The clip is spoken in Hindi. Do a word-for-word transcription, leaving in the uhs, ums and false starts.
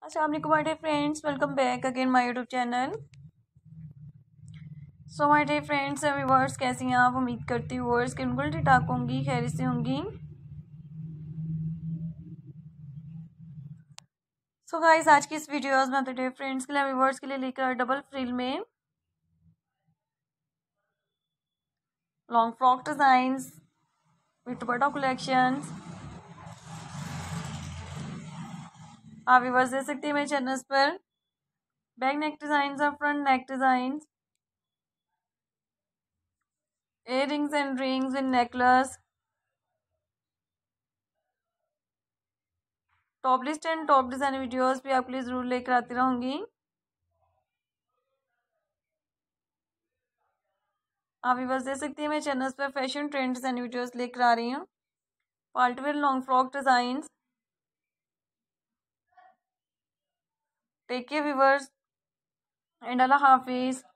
अस्सलाम वालेकुम my dear friends, welcome back again my YouTube channel. So my dear friends viewers, कैसी हैं आप? उम्मीद करती हूँ व्यूअर्स के बिल्कुल ठीक ठाक होंगी, खैर से होंगी। सो गाइस, आज की इस वीडियोस में तो डियर फ्रेंड्स के लिए व्यूअर्स के लिए लेकर डबल फ्रिल में long frock designs with dupatta collections आप व्यूअर्स देख सकते हैं मेरे चैनल्स पर। बैक नेक डिजाइन और front neck design, ear rings and rings in necklace, top list and top design videos भी आपके लिए जरूर लेकर आती रहूंगी। आप भी बस दे सकती हैं मेरे चैनल्स पर फैशन ट्रेंड्स एंड वीडियोस लेकर आ रही हूँ। Party wear long frock designs. Take care viewers and अल्लाह हाफिज।